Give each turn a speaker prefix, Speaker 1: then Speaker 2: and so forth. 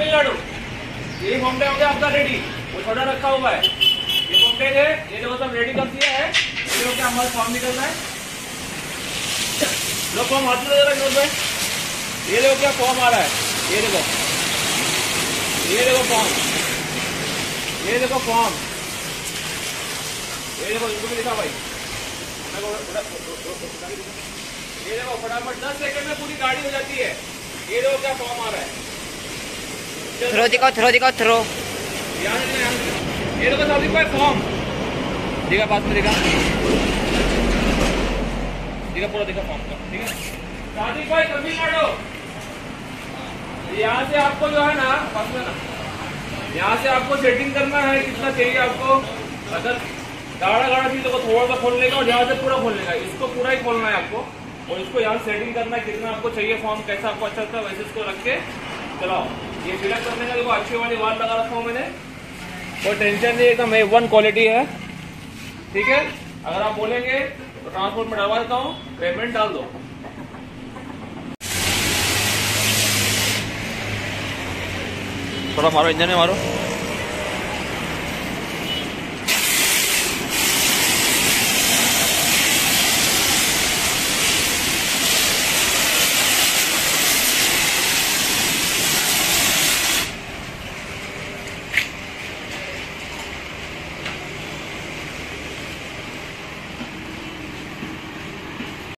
Speaker 1: तमिलनाडु। ये form tag हो गया आपका रेडी, वो छोटा रखा हुआ है। ये फॉर्म टैग है, ये देखो सब रेडी कर दिया है। ये देखो क्या हमारा फॉर्म निकलना है। लो फॉर्म हाथ में जरा नोट पे। ये देखो क्या फॉर्म आ रहा है, ये देखो, ये देखो फॉर्म, ये देखो फॉर्म, ये देखो इनको भी लिखा भाई। ये देखो फटाफट 10 सेकंड में पूरी गाड़ी हो जाती है। ये देखो क्या फॉर्म आ रहा है।
Speaker 2: थ्रो दिखाओ, थ्रो दिखाओ, थ्रो।
Speaker 1: ये देखो साथी भाई फॉर्म दिखा, पास में दिखा, दिखा पूरा दिखा फॉर्म का, ठीक है। साथी भाई तमिलनाडु, यहाँ से आपको जो है ना, पास में ना, यहाँ से आपको सेटिंग करना है कितना चाहिए आपको। अगर गाढ़ा गाढ़ा चीजों को थोड़ा सा खोलने का और यहाँ से पूरा खोलने का, इसको पूरा ही खोलना है आपको। और इसको यहाँ सेटिंग करना है कितना आपको चाहिए फॉर्म, कैसा आपको अच्छा लगता है वैसे इसको रख के चलाओ। ये फिलअप करने का देखो अच्छी वाली वाल लगा रखा हूँ मैंने, कोई टेंशन नहीं, एकदम A1 क्वालिटी है, ठीक है। अगर आप बोलेंगे तो ट्रांसपोर्ट में डलवा देता हूँ, पेमेंट डाल दो। थोड़ा मारो इंजन में मारो।